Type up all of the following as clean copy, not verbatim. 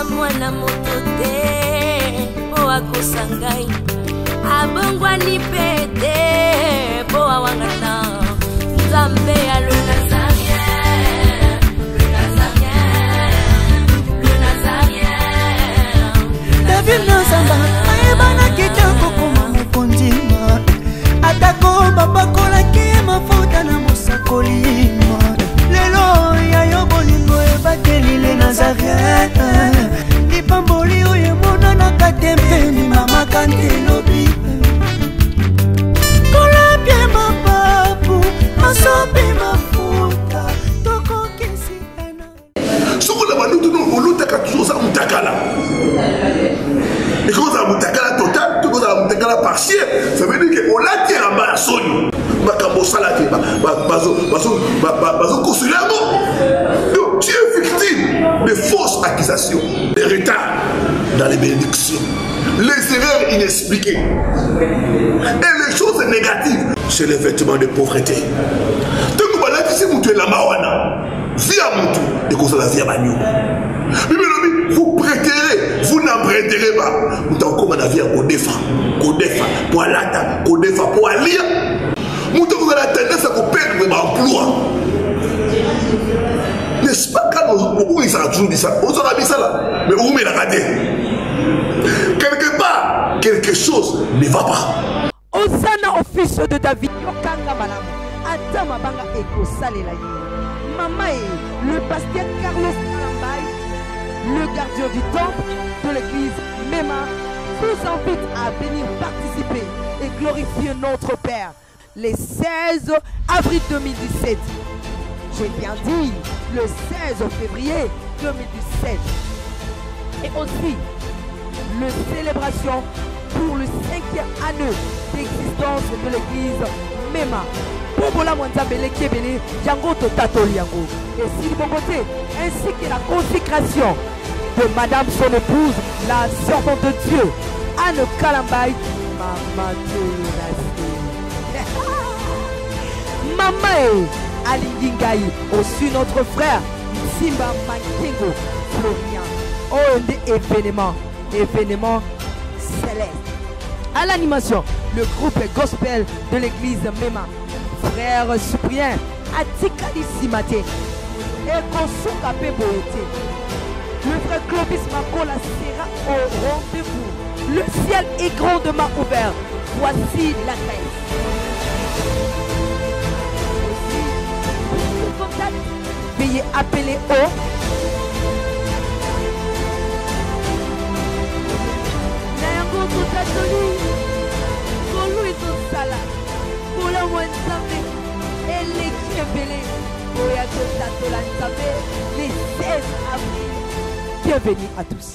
aza mwana moto te po akosa ngai abongwani pe te po awangana Nzambe ya le Nazarien, le Nazarien, le Nazarien. David Nazamba ayebana kitoko koma mokondima atako babakolaki mafuta na mosakolima lelo yayo bolingo ebakeli le Nazarien lipamboli oyo emonanaka te mpeni mama kante lobi kolapie mapapu masopi mafuta tokokisi ena sokola balutu no olutaka toujours za mutakala et quand ça mutakala total tout ça mutakala partiel ça veut dire que on l'a tiré en bas la sonne makambo salate bazo consulément donc tu es victime de fausses accusations de retard dans les bénédictions les erreurs inexpliquées et les choses négatives c'est les vêtements de pauvreté donc voilà que si vous tuez la mawana via Moutou et comme ça la vie à Bagnou. Vous prêterez, vous n'emprunterez pas. Vous avez comme la vie à Kodefa, pour Alata, Kodefa, pour Alia. Vous avez la tendance à vous perdre votre emploi. N'est-ce pas quand ils ont toujours dit ça? On aura dit ça là. Mais vous me regardez. Quelque part, quelque chose ne va pas. Osana office de David, Yokanga Malam, Adama Banga Eko Salela. Mamae, le pasteur Carlos Kalambay, le gardien du temple de l'église Mema, vous invite à venir participer et glorifier notre Père les 16 avril 2017. J'ai bien dit le 16 février 2017. Et aussi, la célébration pour le 5e année d'existence de l'église Mema. Bobola Mwanzambele Kebele, Yango Totatoli Yango. Et s'il côté, ainsi que la consécration de Madame son épouse, la servante de Dieu, Anne Kalambay, Maman de Maman Alingingaï, aussi notre frère, Simba Mankengo, Florian. Oh, un événement céleste. À l'animation, le groupe gospel de l'église Mema. Frère Cyprien, Atikali Simate, et Konsuka Peboete. Le frère Clovis Makola sera au rendez-vous. Le ciel est grandement ouvert. Voici la grèce. Veuillez appeler au Nayango Totatoli, Kolou Sala. Pour la Wanzambe et les Kiebele, les 16 avril. Bienvenue à tous.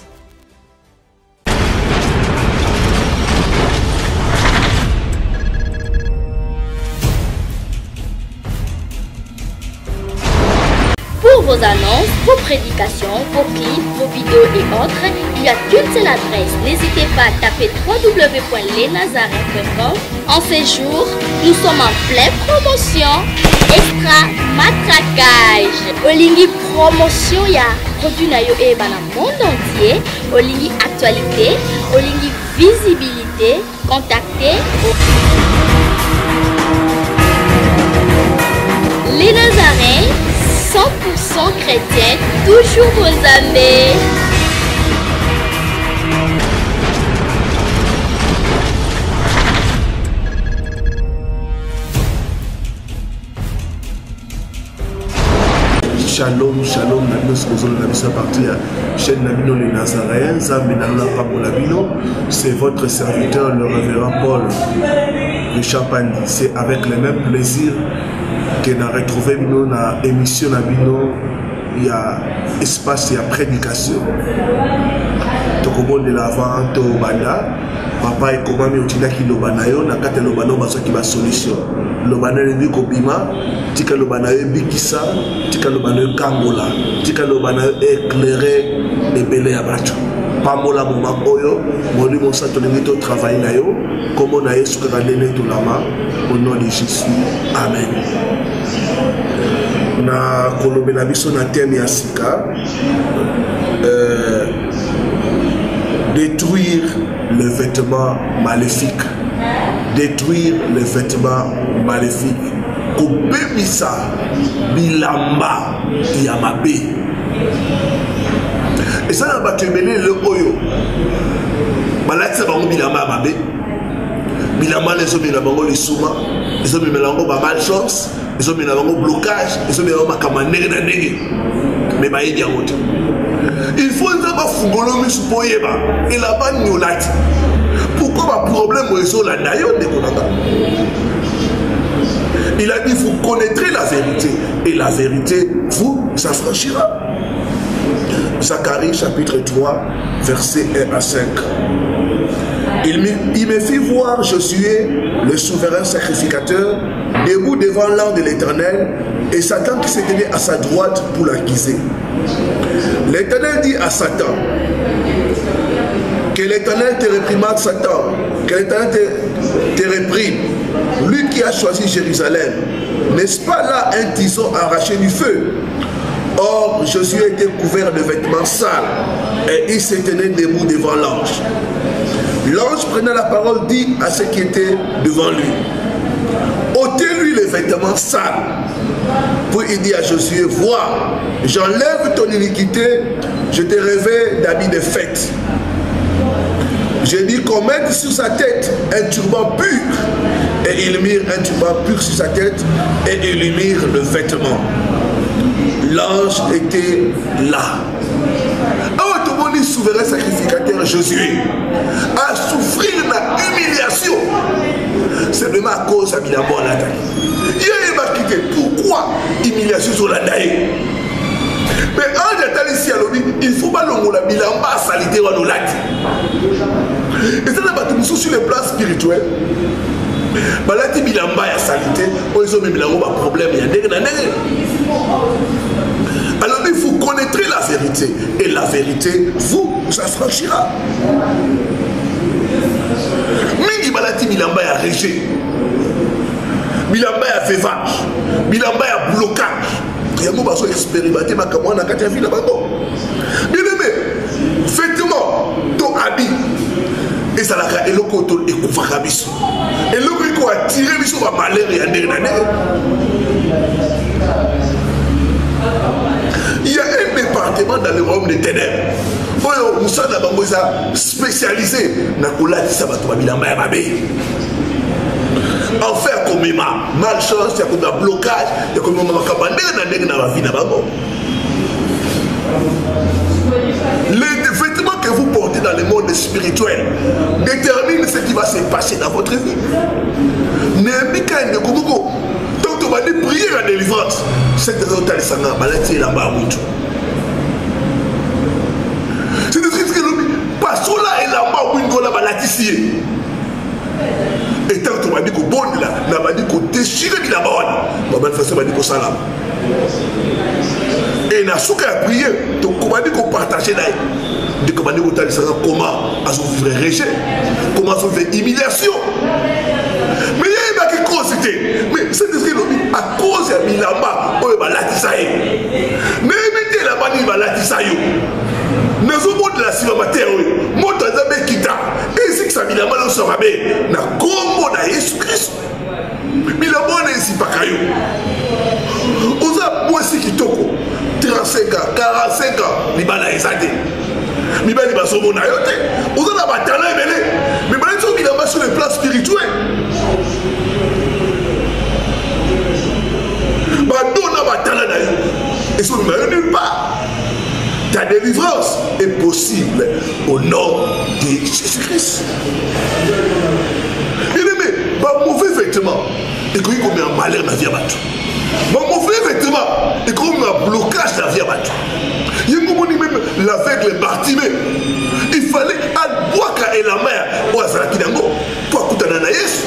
Pour vos annonces, vos prédications, vos clips, vos vidéos et autres, il y a qu'une seule adresse. N'hésitez pas à taper www.lesnazarins.com. En ces jours, nous sommes en pleine promotion. Extra matraquage. Olingi promotion ya produit na yo e dans le monde entier. Olingi actualité, Olingi visibilité. Contactez les Nazarins. 100% chrétien, toujours vos amis. Shalom, shalom, chaîne Nabino les Nazaréens, c'est votre serviteur, le révérend Paul de Champagne. C'est avec le même plaisir que nous avons retrouvé dans l'émission Nabino, il y a espace, il y a prédication. Tokobo de la vente au Banda, papa et comment mi otina ki lobanayo, na kate lobano baso ki ba solution. Lobana lebi kobima, tika lobana yebi kisa, tika lobana kambola, tika lobana éclairer les belé à bacho. Pambola moment oyo, moli mon sato limito travail na yo, comme on a yesu ka lene to lama, au nom de Jésus. Amen. Na kolobela biso na thème ya sika détruire les vêtements maléfiques. Détruire les vêtements maléfiques. Kobebisa bilamba yamabe. Et ça n'a pas tué le oyo. Malati bango bilamba yamabe. Bilamba les hommes bilamba les souma. Les hommes bilamba malchance. Les hommes bilamba blocage. Les hommes bilamba kamane na nege. Mais ba yedi amoto. Il faut d'abord fungolo mi supoyeba. Et là-bas nyolati. Pourquoi ma problème est la naïon de Konanga? Il a dit, vous connaîtrez la vérité, et la vérité vous s'affranchira. Zacharie chapitre 3, versets 1 à 5. Il me fit voir Josué, le souverain sacrificateur, debout devant l'ange de l'Éternel, et Satan qui se tenait à sa droite pour l'accuser. L'Éternel dit à Satan, que l'Éternel te réprimande, Satan, que l'Éternel te réprime, lui qui a choisi Jérusalem. N'est-ce pas là un tison arraché du feu? Or, Josué était couvert de vêtements sales et il se tenait debout devant l'ange. L'ange prenant la parole dit à ceux qui étaient devant lui, ôtez-lui les vêtements sales. Puis il dit à Josué, vois, j'enlève ton iniquité, je te revêts d'habits de fête. J'ai dit qu'on mette sur sa tête un turban pur. Et ils mirent un turban pur sur sa tête et ils lui mirent le vêtement. L'ange était là. Alors tout le monde est souverain sacrificateur Josué a souffrir de humiliation. C'est vraiment à cause de Bilamba en attaque. Il m'a quitté. Pourquoi humiliation sur la daïe? Mais ange est ici à l'objet, il faut pas l'ongola Bilamba à salité ou à l'olate. Et ça n'a pas tout sur le plan spirituel. Balati Bilamba à salité, ils ont même un problème. Il y a des alors vous connaîtrez la vérité et la vérité vous affranchira. Mingi Balati Bilamba à rejet, Bilamba à veuvage, Bilamba à blocage. Il y a beaucoup d'expérimenter ma camarade dans la vie là-bas. Bien aimé, vêtements, ton habit, et ça l'a et le coton et couvre biso. Et le rico a tiré biso va malheur et année. Il y a un département dans le royaume des ténèbres. Nous sommes spécialisés dans la vie de Bilamba Yamabe. Enfer comme malchance, il y a comme un blocage, il y a comme un vie. Les vêtements que vous portez dans le monde spirituel déterminent ce qui va se passer dans votre vie. Donc tu vas dire prier la délivrance. C'est des autres qui sont malades là-bas. C'est des trucs que nous passons là et là-bas où nous avons ici. Et tant que tu m'as dit que bon là, tu m'as dit que déchirer la bas, tu m'as dit que salam. Et na souka prier, tu m'as dit que partager là, tu m'as dit que comment vivre rejet, comment vivre humiliation. Mais il y a qui cause mais c'est ce que à cause de Bilamba, on va l'attisaï. Mais mettez là-bas, il va l'attisaï. Nous avons de la civimateur, moi dans la Bekita, et c'est que ça Bilamba nous sera bien. Na combo na Jésus Christ. Bilamba n'est ici pas caillou. On a moi aussi qui toko 35 ans, 45 ans, Libana est zadé. Libana va sauver na yote. On a la bataille mêlée. Mais maintenant Bilamba sur le plan spirituel. Et ce n'est nulle part. Ta délivrance est possible au nom de Jésus-Christ. Bien aimé, ma mauvais vêtement et qu'il y a un malheur dans la vie à battre. Ma mauvais vêtement et qu'il y a un blocage dans la vie à battre. Il y a même l'aveugle Bartimée. Il fallait à boire et la mer pour Azarakinango pour écouter Ananaïs.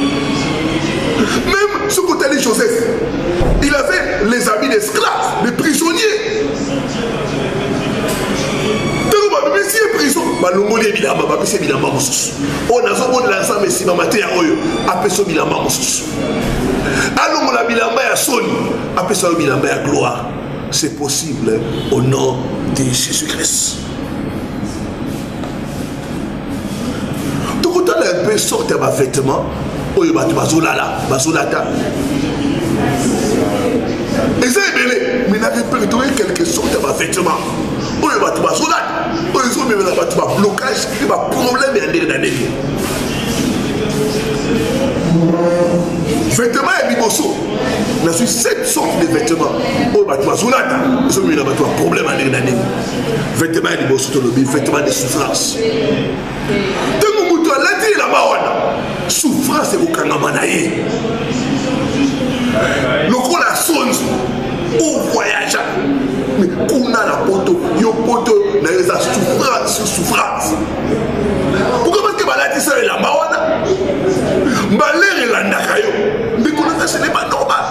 Même ce côté de Joseph, il avait les habits d'esclaves, des prisonniers. Mais si il est prison, on a l'ensemble si ma maté à Oyo, après ça, il a alors, la bilamba à Sony, après ça, il a gloire. C'est possible au nom de Jésus-Christ. pe sorte ba vêtements oyo bato bazolata eza ebele mais na répertorié quelque sorte ba vêtements oyo bato bazolata oyo ezomemela bato ba blocage et ba problème ya ndenge na ndenge vêtements ya liboso na suis 7 sortes de vêtements oyo bato bazolata ezomemela bato ba problème ya ndenge na ndenge vêtements ya liboso tolobi vêtements de souffrance ntango moto alati elamba wana souffrance ekokangama na ye lokola sonzo ovoyage mais kuna na poto yo poto na eza souffrance pourquoi parce que balatisa elamba wana malere elandaka yo mais konaka ce n'est pas normal.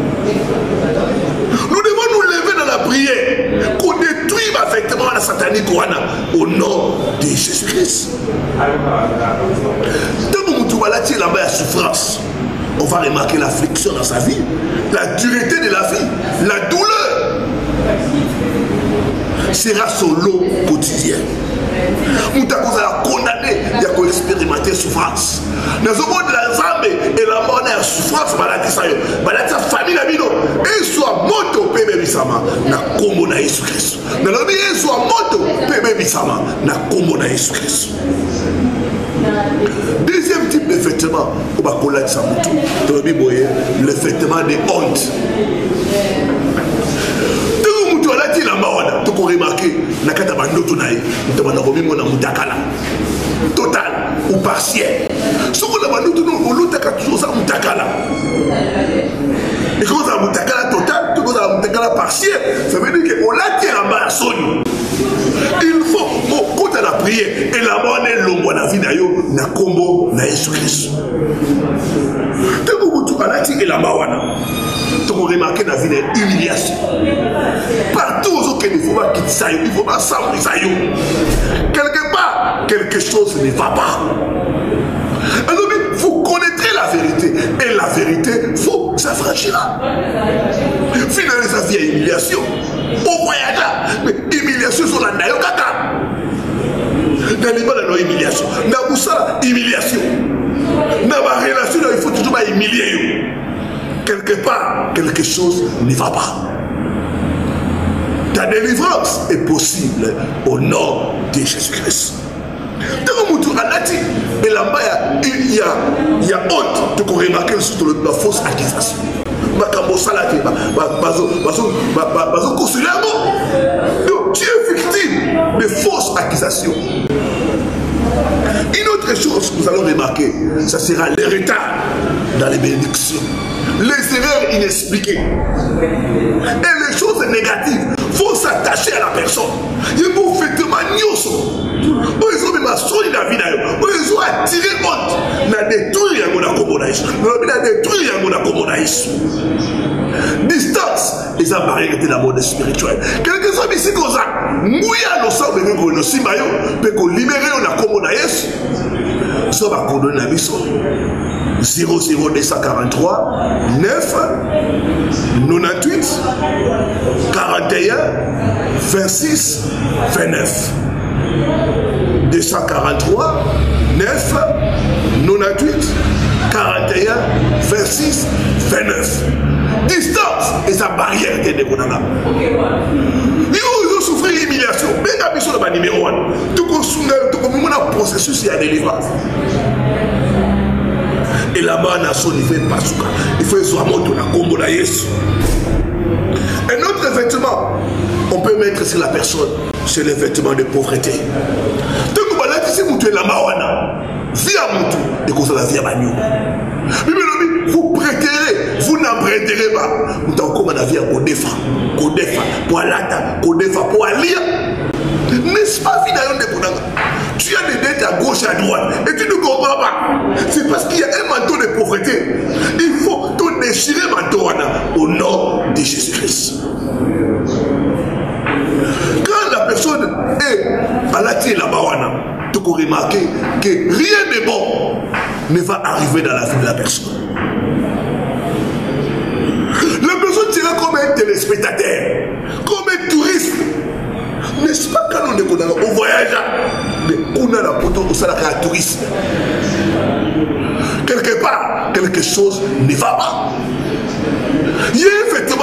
Nous devons nous lever dans la prière qu'on détruit ma vêtement à la satanique au nom de Jésus-Christ. Tant que nous balati là-bas la souffrance, on va remarquer l'affliction dans sa vie, la dureté de la vie, la douleur sera son lot quotidien. Nous avons condamné à expérimenter souffrance. Nous avons de la zambe et la mort de la souffrance, la famille et soit moto pebe bisama na kombo na Yesu Christ. Nous avons dit soit moto pebe bisama na kombo na Yesu Christ. Deuxième type de vêtement, le vêtement de honte. Tu peux remarquer total ou partiel. Ce qu'on a toujours et quand on a total, tout on partiel, ça veut dire qu'on l'a tiré en bas à son. Il faut qu'on à la prière et la bonne est l'homme la vie d'ailleurs na combo na Jésus Christ. Tant que tu as la tiré la bawana, tu peux remarquer la vie d'humiliation. Partout où il faut pas quitter ça, il faut pas s'embrouiller ça. Quelque part, quelque chose ne va pas. Alors, vous connaîtrez la vérité. Et la vérité, il faut s'affranchir. Finalement, ça vient humiliation. Au voyage, mais humiliation sur la naïo kaka. Dans les balles, humiliation. Dans Boussa, humiliation. Dans ma relation, il faut toujours humilier. Quelque part, quelque chose ne va pas. Ta délivrance est possible au nom de Jésus-Christ. Et là-bas, il y a honte. Tu peux remarquer surtout la fausse accusation. Donc tu es victime de fausses accusations. Une autre chose que nous allons remarquer, ça sera les retards dans les bénédictions, les erreurs inexpliquées et les choses négatives. Il faut s'attacher à la personne. Il faut faire de manioso. Ils ont même assuré la vie d'ailleurs. Ils ont attiré honte. Ils ont détruit la commonaïs. Ils ont détruit la commonaïs. Distance. Ils ont barrière de la mode spirituelle. Quelques amis ici comme ça. Mouya no sang de nous no simayo. Peut qu'on libérer la commonaïs. Ça va condamner la mission. 00243 9 98 41 26 29 243 9 98 41 26 29. Distance et sa barrière de Dekonanga. Ils ont souffert d'humiliation. Mais la mission de numéro 1. Tout comme un processus et délivrance. Et là-bas, on a son niveau de Pasuka. Il faut soit monter la combo de Yesu. Un autre vêtement, on peut mettre sur la personne, c'est le vêtement de pauvreté. Donc, si vous êtes la mawana, vie à Moutou, et qu'on soit la vie à Bagnou. Vous prêterez, vous n'emprunterez pas. Vous êtes encore la vie à Kodefa, pour Alata, Kodefa, pour Alia. N'est-ce pas, vie d'ailleurs de Koudanga? Tu as des dettes à gauche et à droite et tu ne comprends pas. C'est parce qu'il y a un manteau de pauvreté. Il faut te déchirer manteau au nom de Jésus-Christ. Quand la personne est à la tête là-bas, tu peux remarquer que rien de bon ne va arriver dans la vie de la personne. La personne sera comme un téléspectateur, comme un touriste. N'est-ce pas quand on est au voyage? Mais on a la poto au salaire à tourisme.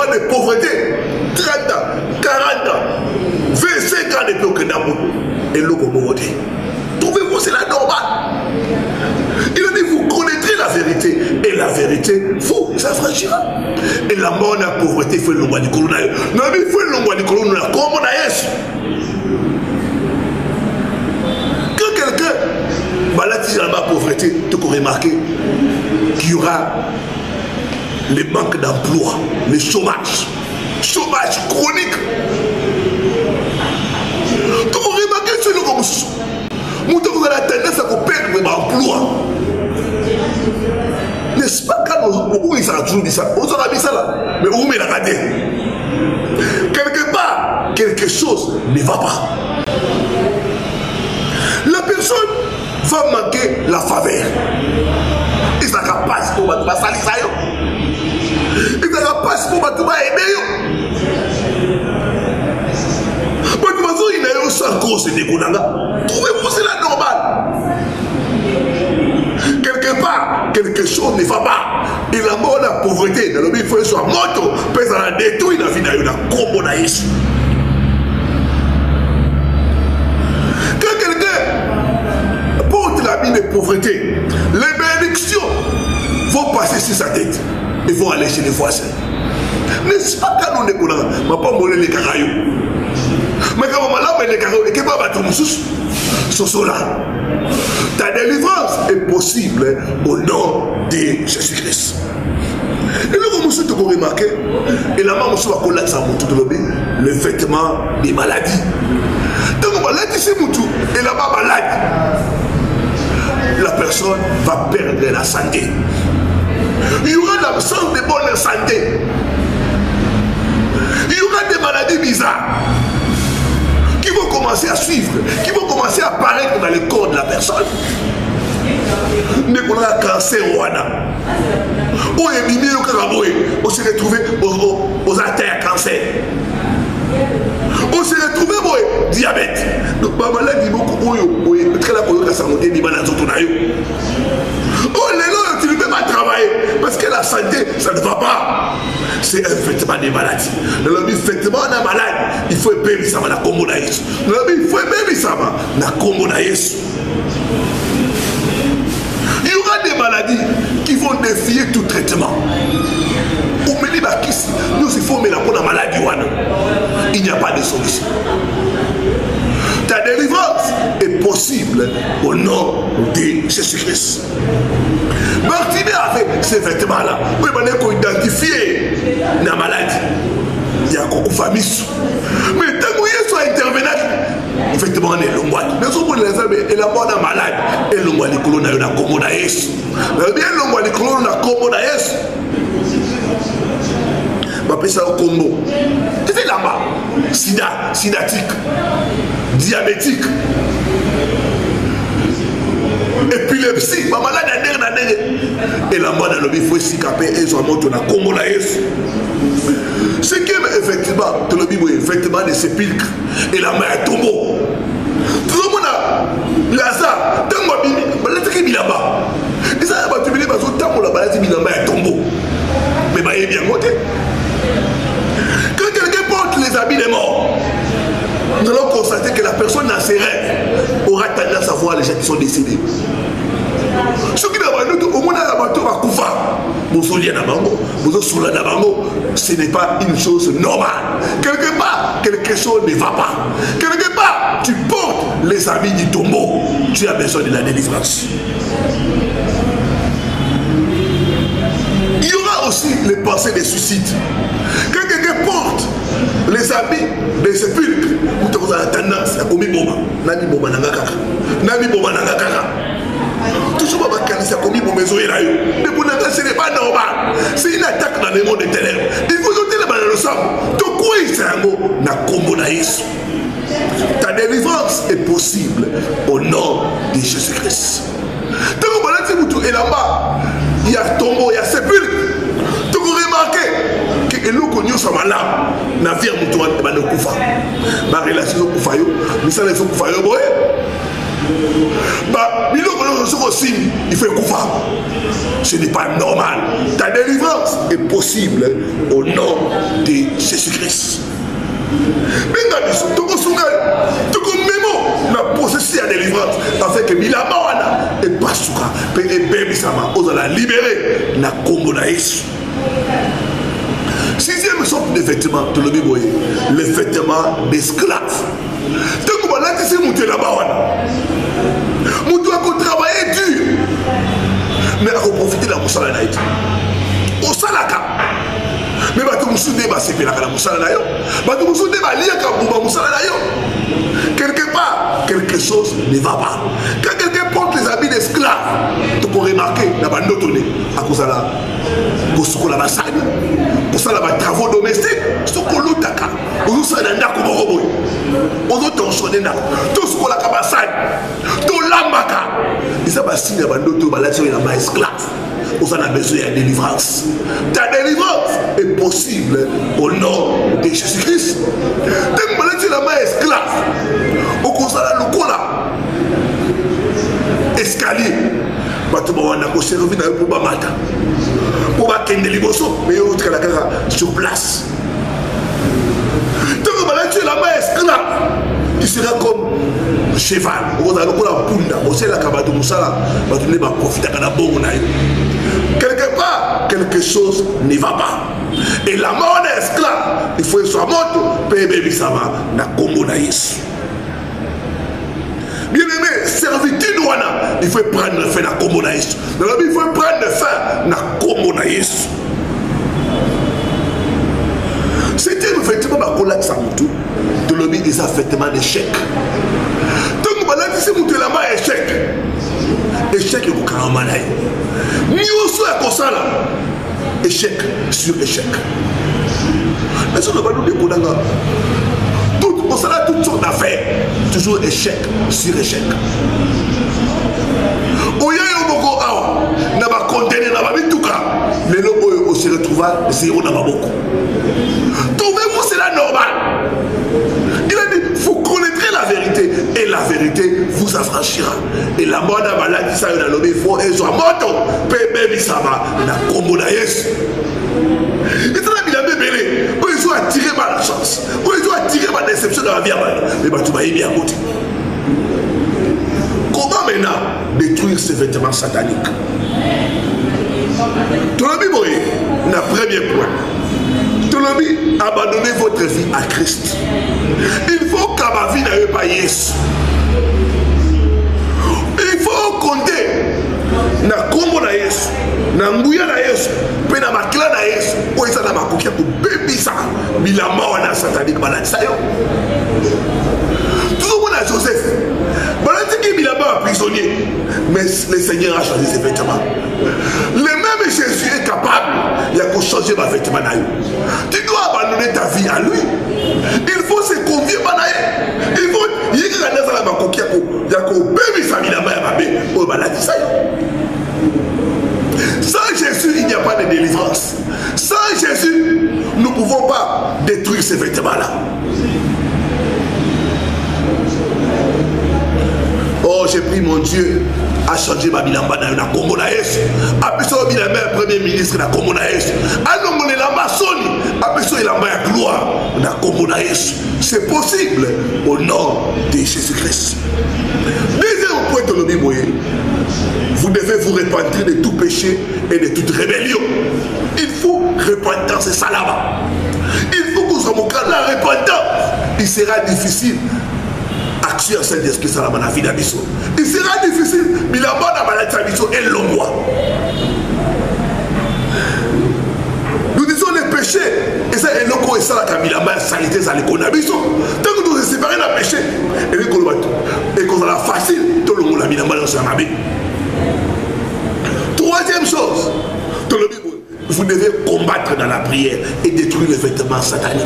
aura de pauvreté 30 ans, 40 ans, 25 ans depuis au Kenabo. Et le Gomorré. Trouvez-vous, c'est la normale. Il a dit, vous connaîtrez la vérité. Et la vérité vous affranchira. Et la mort de la pauvreté, il faut le monde du colon. Non, mais il faut le monde du colon. Comment on a yes. Quand quelqu'un malade dans la pauvreté, tu peux remarquer qu'il y aura les manques d'emploi, le chômage chronique. Tu peux remarquer ce que nous avons la tendance à perdre l'emploi. N'est-ce pas quand ils ont toujours dit ça? On aura dit ça là, mais où met la raté? Quelque part, quelque chose ne va pas. La personne va manquer la faveur. Il ne sera pas pour battre ça. Il ne sera pas pour battre aider. Il n'a eu sans cause de Gounanga. Trouvez-vous, c'est la normale. Quelque part, quelque chose ne va pas. Et la mort, la pauvreté, dans le but, il faut que soit moto, mais ça a détruit la vie d'un combo naïs. Quand quelqu'un porte la vie de pauvreté, les bénédictions vont passer sur sa tête et vont aller chez les voisins. N'est-ce pas quand on est Gounanga? Je ne vais pas mourir les caraïos. Mais quand on a les carreaux, et que pas battre mon sous, ta délivrance est possible au nom de Jésus-Christ. Et là, vous avez remarqué, et là, vous avez le vêtement des maladies. Donc, maladie, c'est Moutou, et là-bas, malade. La personne va perdre la santé. Il y aura l'absence de bonne santé. Il y aura des maladies bizarres qui vont commencer à suivre, qui vont commencer à apparaître dans le corps de la personne. Nous avons un cancer au Rwanda. On s'est retrouvé aux artères cancer. On s'est retrouvé au diabète. Donc, ma maladie, beaucoup de très la coyote, ça monte des malades autour de nous. Oh, les gens, tu ne peux pas travailler parce que la santé, ça ne va pas. C'est un vêtement des maladies. Dans le vêtement d'un malade, il faut aimer ça, la combo naïs. Dans le il faut aimer ça, la combo naïs. Il y aura des maladies qui vont défier tout traitement. Nous, il faut mettre la maladie. Il n'y a pas de solution. Ta délivrance est possible au nom de Jésus-Christ. Martinet a fait ces vêtements-là. Oui, mais il faut identifier la maladie. Il y a une famille. Mais tant qu'il soit intervenant, effectivement, on est le mois. Mais si vous les avez, et la bonne malade, et le mois de colonne a une commodaïs. Mais bien le mois de colonne a une commodaïs. Je vais ça au combo. C'est là-bas. Sidatique, diabétique, épilepsie, ma malade et la mort dans le il faut s'y caper et ils ont monté dans le combo. Ce qui est effectivement, tout le monde effectivement des sépulcres et la main est tombeau. Tout le monde a Lazare, tant que je suis là-bas. Et ça, tu me dis, tant que la maladie est tombeau. Mais il est bien monté. Quand quelqu'un porte les habits des morts, nous allons constater que la personne dans ses rêves aura tendance à voir les gens qui sont décédés. Ce qui au monde à la bateau va couvrir. Ce n'est pas une chose normale. Quelque part, quelque chose ne va pas. Quelque part, tu portes les habits du tombeau. Tu as besoin de la délivrance. Il y aura aussi les pensées des suicides. Quand quelqu'un porte les habits des sépulcres, vous avez tendance à commettre Boma. Nani Boma Nangakaka. Nani Boma Nangakaka. Toujours pas calmer à commettre Boma Zoéla. Mais pour Nanga, ce n'est pas normal. C'est une attaque dans le monde des ténèbres. Il faut jeter les balles dans le sang. Donc, quoi il s'est un mot? Na combo naïs. Ta délivrance est possible au nom de Jésus-Christ. Donc, on va et là-bas, il y a tombeau, il y a sépulcre. Donc, vous remarquez que nous connaissons là, na vie à mouton, et nous kufa. Ma relation au kufa, mais ça les fait kufa, bah, il faut kufa. Ce n'est pas normal. Ta délivrance est possible au nom de Jésus-Christ. Benga biso toko sunga toko memo na processus ya délivrance afin que bilamba wana et basuka pe ebebisama ozala libéré na kombo na Yesu. Sixième sorte de vêtements, tu le dis, les vêtements d'esclaves. Tu vois là, tu sais, mon Dieu là-bas, mon Dieu a travaillé dur, mais a profité de la moussala naït. Au salaka. Mais tu me souviens, c'est que la moussala naït. Tu me souviens, la moussala naït. Quelque part, quelque chose ne va pas. Quand quelqu'un porte les habits d'esclaves, tu peux remarquer, il y a un autre à cause de la pour la bassane, pour ça la travaux domestiques, ce qu'on l'a taka, on s'en a d'accord au robot, on a tensionné tout ce qu'on a cabassane, tout l'ambaka, et ça va signer à d'autres maladies et la esclave, on s'en a besoin de délivrance. Ta délivrance est possible au nom de Jésus-Christ. T'es maladies et la esclave, on commence à la locola, escalier, on a servi dans le Boubamata. Pour va kende liboso mais autre la cara sur place. Donc voilà tu es la main esclave. Tu seras comme cheval. On a le coup la punda. On sait la cabane de Moussala. On va pas profiter de la bonne. Quelque part quelque chose ne va pas. Et la main esclave. Il faut que soit mort. Bébé bisama na kombo na Yesu. Bien aimé, servitude wana, il faut prendre fin à kombo na Yesu. Il faut prendre fin na kombo na Yesu. C'était effectivement ma collègue Samutu. De l'objet des affectements d'échec. Donc voilà, si vous la main échec. Échec et vous caramanaï. Ni au soit comme ça là. Échec sur échec. Mais ça ne va pas nous découdanga. On s'en a toutes sortes d'affaires. Toujours échec sur échec. Oya yoboko awa. N'a pas condamné, n'a pas mis tout cas. Les lobos on se retrouva zéro n'a pas beaucoup. Trouvez-vous cela normal? Il a dit, vous connaîtrez la vérité. Et la vérité vous affranchira. Et la mort d'un malade qui s'est dans il faut et soit moto. Bébé Bissama. Na kombo na Yesu. Et ça il a bébé. Ils ont attiré ma chance. Ils ont attiré ma déception dans la vie. Mais tu vas y bien côté. Comment maintenant détruire ces vêtements sataniques? Tu l'as dit, le premier point. Tu l'as dit, abandonnez votre vie à Christ. Il faut que ma vie n'aille pas Yesu. Il faut compter. Na kombo na Yesu, na nguya na Yesu, pe na makila na Yesu, o isa na makokia ko bebisa bilamba wana satanique malade ça yo. Tout le monde a Joseph. Baladi ki bilamba prisonnier, mais le Seigneur a choisi ses vêtements. Le même Jésus est capable de changer ma vêtement na yo. Tu dois abandonner ta vie à lui. Il faut se confier à lui. Il faut y aller dans la makokia ko ya ko bebisa bilamba ya mabe, o baladi ça yo. Sans Jésus, il n'y a pas de délivrance. Sans Jésus, nous ne pouvons pas détruire ces vêtements-là. Oh, j'ai pris mon Dieu à changer ma bilamba na kombo na Yesu. Apeso bilamba premier ministre na kombo na Yesu. Alongole lamba soni, apeso ilamba ya gloire na kombo na Yesu. C'est possible au nom de Jésus-Christ. Deuxième point de l'Obiboye. Vous devez vous repentir de tout péché et de toute rébellion. Il faut repentance, c'est ça là-bas. Il faut que vous soyez la repentance. Il sera difficile. Action Saint-Esprit, ça la vie d'Abisso. Il sera difficile. Mais la bonne maladie d'Abisso est l'homme. Nous disons les péchés. Et ça, et l'homme et ça, la Kamilama, salité, ça les connaît. Tant que nous nous séparons d'un péché, et qu'on a la facile, tout le monde l'a mis dans la main. Troisième chose, vous devez combattre dans la prière et détruire les vêtements sataniques.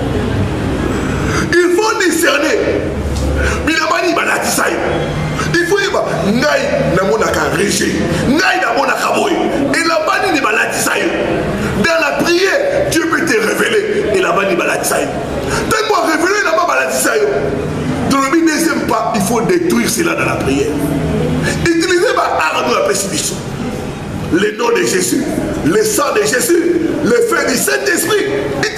Il faut discerner. Il faut y avoir Naï Namonaka Régé, Naï Namonaka Boy, et la banni des maladies. Dans la prière, Dieu peut te révéler et la banni des maladies. Tant qu'on révéler la maladie, dans le deuxième pas, il faut détruire cela dans la prière. Utilisez ma arme de la persécution. Le nom de Jésus, le sang de Jésus, le feu du Saint-Esprit.